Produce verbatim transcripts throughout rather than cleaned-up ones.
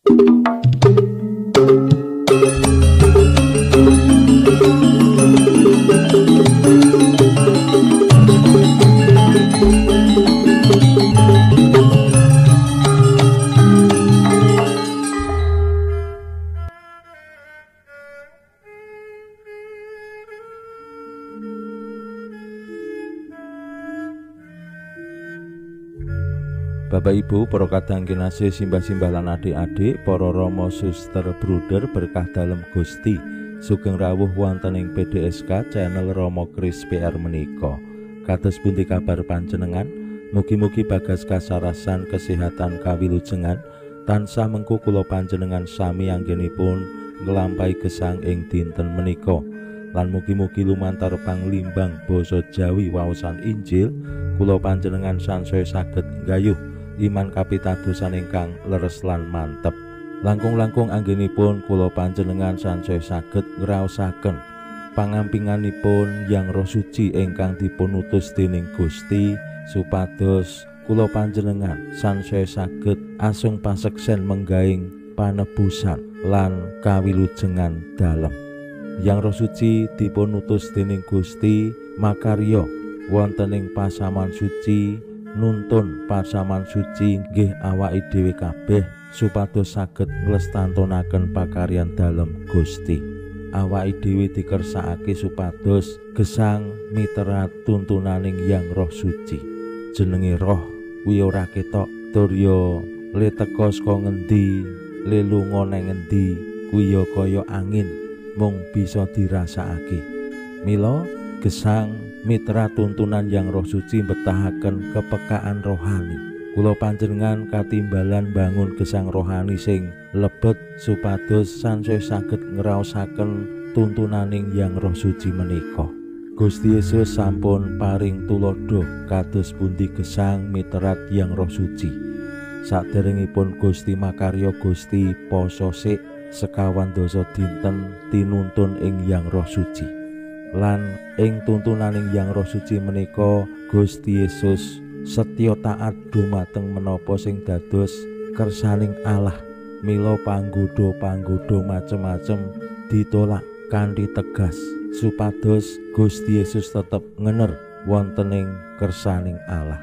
Bapak Ibu, para kadang kinasih simbah-simbah lan adik-adik, para rama suster bruder berkah dalem Gusti, sugeng rawuh wonten ing P D S K channel Rama Kris P R menika. Kados pundi kabar panjenengan? Mugi-mugi bagas kasarasan kesehatan kawilujengan tansah mengku kula panjenengan sami anggenipun nglampahi gesang ing dinten menika. Lan mugi-mugi lumantar panglimbang basa Jawi waosan Injil kula panjenengan sansaya saged nggayuh iman kapitadosan ingkang leres lan mantep. Langkung-langkung anggenipun kula panjenengan sansaya saged ngraosaken pangampinganipun Yang Roh Suci ingkang dipunutus dening Gusti supados kula panjenengan sansaya saged asung paseksen menggaing panebusan lan kawilujengan dalem. Yang Roh Suci dipunutus dening Gusti makarya wonten ing pasaman suci nuntun pasaman suci nggih awake dhewe kabeh supados saged nglestantunaken pakaryan dalem Gusti. Awake dhewe dikersakake supados gesang miterat tuntunaning Yang Roh Suci. Jenenge roh kuwi ora ketok tur ya le teka saka ngendi, le lunga nang ngendi kuwi ya kaya angin mung bisa dirasakake. Mila gesang mitra tuntunan Yang Roh Suci betahaken kepekaan rohani. Kula panjenengan katimbalan bangun gesang rohani sing lebet supados sansaya saged ngraosaken tuntunaning Yang Roh Suci menika. Gusti Yesus sampun paring tulodo kados pundi gesang mitrat Yang Roh Suci. Saderengipun Gusti makarya Gusti poso sik sekawan dasa dinten tinuntun ing Yang Roh Suci. Lan ing tuntunaning Yang Roh Suci menika Gusti Yesus setya taat dumateng menapa sing dados kersaning Allah. Mila panggoda-panggoda macem-macem ditolak kanthi tegas supados Gusti Yesus tetep ngener wonten ing kersaning Allah.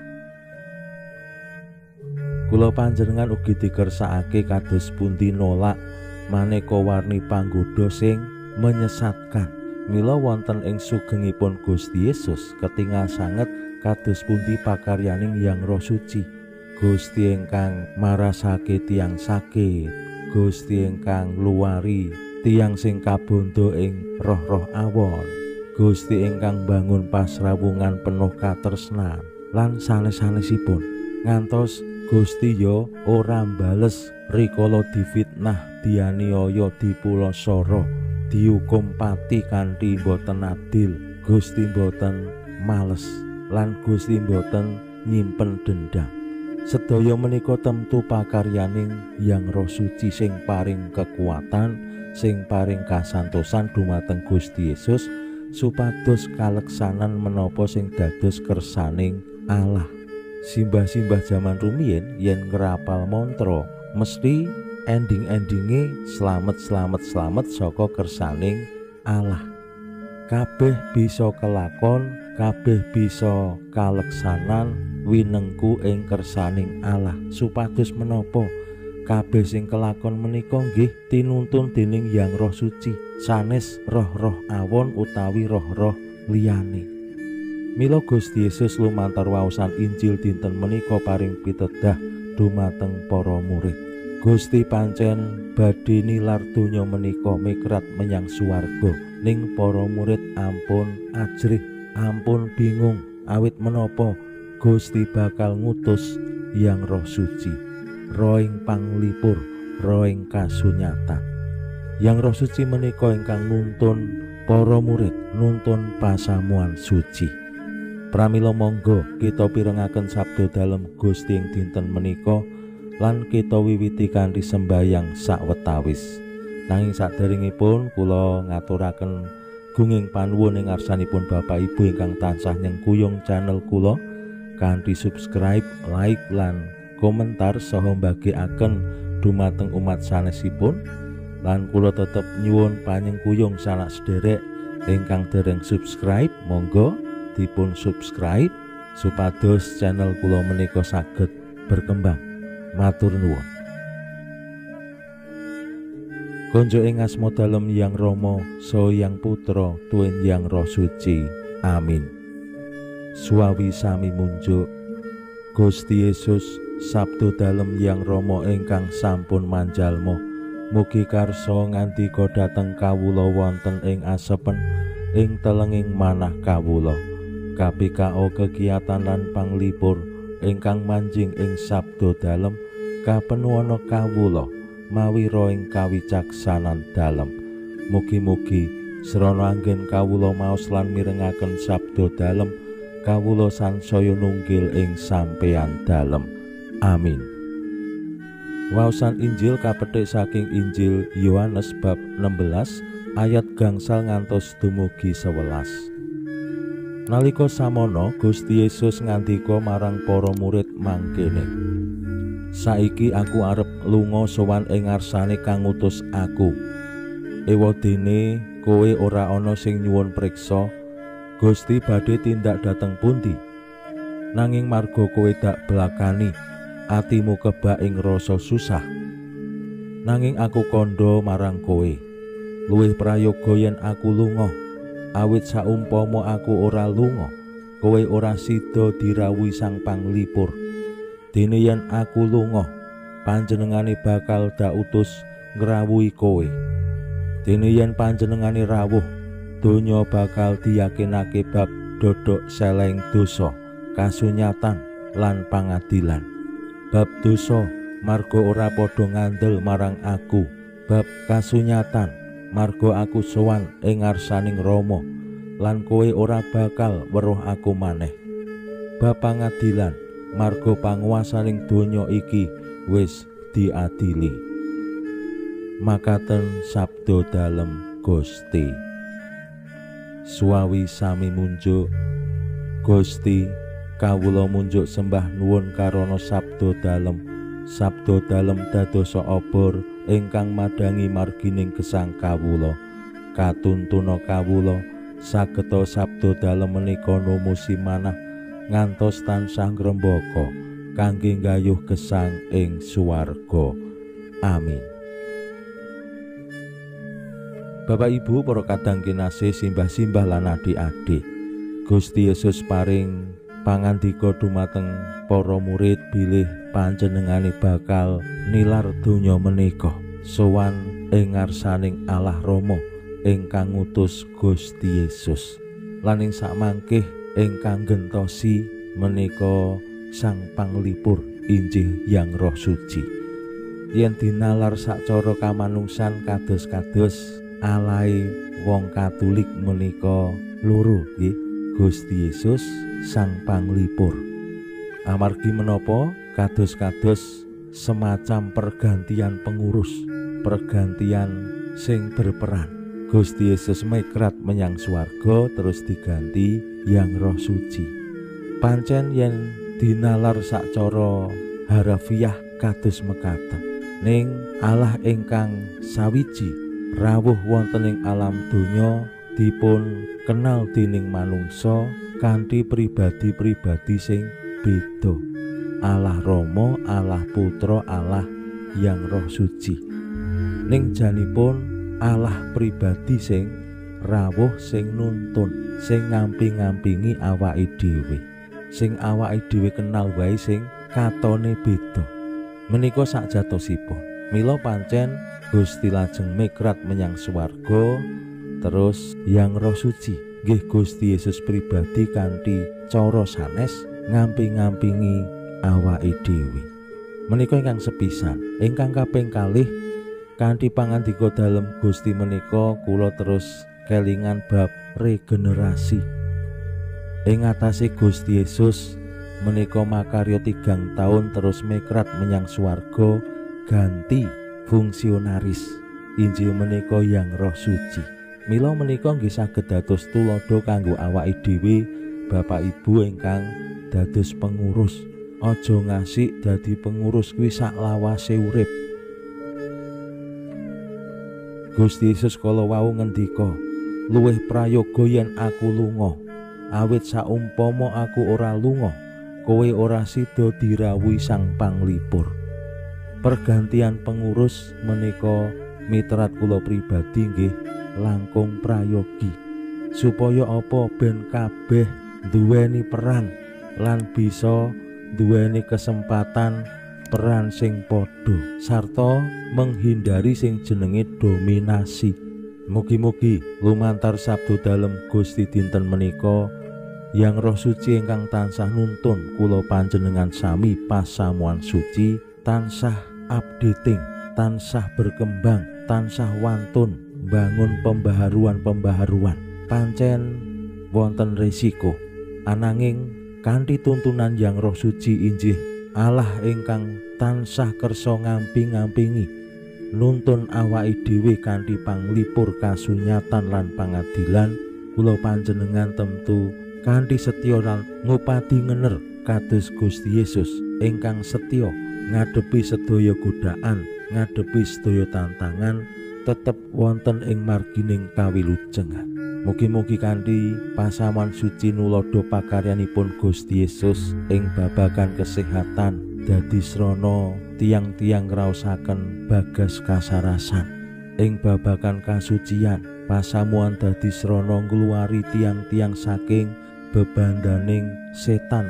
Kula panjenengan ugi dikersakake kados pundi nolak maneka warni panggoda sing menyesatkan. Mila wonten ing sugengipun Gusti Yesus ketingal sanget kados pundi pakaryaning Yang Roh Suci. Gusti ingkang marasake tiyang sakit, Gusti ingkang luwari tiyang sing kabondo ing roh-roh awon, Gusti ingkang bangun pasrawungan penuh katresnan lan sanes-sanesipun ngantos Gusti yo ora mbales rikala difitnah, dianiaya, dipulasara, dihukum pati kanthi boten adil. Gusti boten males lan Gusti boten nyimpen dendam. Sedaya menika temtu pakaryaning Yang Roh Suci sing paring kekuatan, sing paring kasantosan dumateng Gusti Yesus supados kaleksanan menapa sing dados kersaning Allah. Simbah-simbah jaman rumiyin yen ngrapal mantra mesti ending-endinge slamet-slamet-slamet saka kersaning Allah. Kabeh bisa kelakon, kabeh bisa kaleksanan winengku ing kersaning Allah. Supados menapa kabeh sing kelakon menika nggih tinuntun dening Yang Roh Suci, sanes roh-roh awon utawi roh-roh liyane. Mila Gusti Yesus lumantar waosan Injil dinten menika paring pitedah dumateng para murid. Gusti pancen badhe nilar donya menika mikrat menyang swarga, ning para murid ampun ajrih, ampun bingung awit menapa Gusti bakal ngutus Yang Roh Suci, roh ing panglipur, roh ing kasunyatan. Yang Roh Suci menika ingkang nuntun para murid, nuntun pasamuan suci. Pramila monggo kita pirengaken sabda dalem Gusti ing dinten menika lan kita wiwiti kanthi sembahyang sawetawis. Nanging saderengipun kula ngaturaken gunging panuwun ing ngarsanipun Bapak Ibu ingkang tansah nyengkuyung channel kula kanthi subscribe, like lan komentar saha mbagikaken dumateng umat sanesipun lan kula tetep nyuwun panyengkuyung sanak sederek ingkang dereng subscribe, monggo dipun subscribe supados channel kula menika saged berkembang. Matur nuwun. Konjo ing asma dalem Hyang Rama saha Hyang Putra tuwin Hyang Roh Suci. Amin. Suawi sami munjuk. Gusti Yesus sabdo dalem Hyang Rama ingkang sampun manjalma, mugi karsa ngandika dhateng kawula wonten ing asepen ing telenging manah kawula. K P K O kegiatan lan panglipur ingkang manjing ing sabdo dalem kapenuwana kawula mawi ro ing kawicaksanan dalem. Mugi-mugi srana anggen kawula maos lan mirengaken sabdo dalem kawula sansaya nunggil ing sampeyan dalem. Amin. Waosan Injil kapetik saking Injil Yohanes bab enam belas ayat gangsal ngantos dumugi sewelas. Nalika samono Gusti Yesus ngandika marang para murid mangkene, saiki aku arep lunga sowan ing ngarsane kang ngutus aku. Ewadene kowe ora ana sing nyuwun priksa, Gusti badhe tindak dhateng pundi? Nanging marga kowe dak blakani, atimu kebak ing rasa susah. Nanging aku kandha marang kowe, luwih prayoga yen aku lunga, awit saumpama aku ora lunga, kowe ora sida dirawuhi Sang Panglipur. Dene yen aku lunga, panjenengane bakal dak utus ngrawuhi kowe. Dene yen panjenengane rawuh, donya bakal diyakinake bab dodok seleng dosa, kasunyatan lan pangadilan. Bab dosa marga ora padha ngandel marang aku, bab kasunyatan marga aku sowan ing ngarsaning Rama lan kowe ora bakal weruh aku maneh. Bab pangadilan marga panguwasaning donya iki wis diadili. Makaten sabdo dalem Gusti. Suawi sami munjuk. Gusti, kawula munjuk sembah nuwun karana sabdo dalem. Sabdo dalem dadosa obor ingkang madangi margining gesang kawula. Katuntuna kawula sageta sabdo dalem menika numusi manah ngantos tansah ngrembaka kangge nggayuh gesang ing suwarga. Amin. Bapak Ibu para kadang kinasih simbah-simbah lan adik-adik, Gusti Yesus paring pangandika dumateng para murid bilih panjenengane bakal nilar donya menika sowan ing ngarsaning Allah Rama ingkang ngutus Gusti Yesus. Lan ing sakmangkih ingkang gentosi menika Sang Panglipur injih Hyang Roh Suci. Yen dinalar sacara kamanungsan kados-kados alai wong Katolik menika loro nggih, Gusti Yesus Sang Panglipur. Amargi menapa kados-kados semacam pergantian pengurus, pergantian sing berperan. Gusti Yesus mekrat menyang swarga terus diganti Hyang Roh Suci. Pancen yen dinalar sacara harafiah kados mekaten, ning Allah ingkang sawiji rawuh wonten ing alam donya dipun kenal dening manungsa kanthi pribadi-pribadi sing beda. Allah Rama, Allah Putra, Allah Hyang Roh Suci. Ning janipun Allah pribadi sing rawuh, sing nuntun, sing ngamping-ngampingi awake dhewe, sing awake dhewe kenal wae sing katone beda. Menika sakjatosipun mila pancen Gusti lajeng mekrat menyang swarga terus Hyang Roh Suci nggih Gusti Yesus pribadi kanthi cara sanes ngamping-ngampingi awake dhewe. Menika ingkang sepisan. Ingkang kaping kalih kanthi pangandika dalem Gusti menika kula terus kelingan bab regenerasi. Ing atase Gusti Yesus menika makarya tigang taun terus mekrat menyang swarga ganti fungsionaris injil menika Hyang Roh Suci. Mila menika nggih saged dados tulodo kanggo awake dhewe Bapak Ibu ingkang dados pengurus. Aja ngasik dadi pengurus kuwi sak lawase urip. Gusti Yesus kala wau ngendika, luwih prayoga yen aku lunga, awit saumpama aku ora lunga, kowe ora sida dirawuhi Sang Panglipur. Pergantian pengurus menika mitrat kula pribadi nggih langkung prayogi, supaya apa ben kabeh duweni peran lan bisa duweni kesempatan peran sing padha sarta menghindari sing jenenge dominasi. Mugi-mugi lumantar sabda dalem Gusti dinten menika yang Roh Suci ingkang tansah nuntun kula panjenengan sami pasamuan suci tansah updating, tansah berkembang, tansah wantun bangun pembaharuan-pembaharuan. Pancen wonten resiko, ananging kanthi tuntunan yang Roh Suci injih Allah ingkang tansah kersa ngamping-ngampingi nuntun awake dhewe kanthi panglipur kasunyatan lan pangadilan. Kula panjenengan temtu kanthi setya lan ngupadi ngener kados Gusti Yesus ingkang setya ngadepi sedaya godaan, ngadepi sedaya tantangan, tetep wonten ing margining kawilujengan. Mugi-mugi kanthi pasaman suci nulodo pakaryanipun Gusti Yesus ing babagan kesehatan dadi srana tiang-tiang ngraosaken bagas kasarasan, ing babagan kasucian pasamuan dadi srana ngluwari tiang-tiang saking bebandaning setan.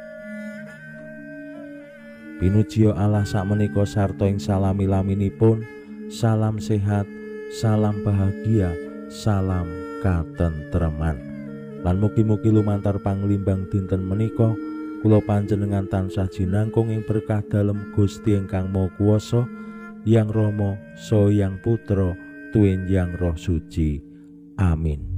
Pinujiya Allah sakmenika sarta ing salami-laminipun. Salam sehat, salam bahagia, salam katentreman. Lan mugi-mugi lumantar panglimbang dinten menika kula panjenengan tansah jinangkung ing berkah dalem Gusti ingkang Maha Kuwasa, Yang Rama saha Yang Putra tuwin Yang Roh Suci. Amin.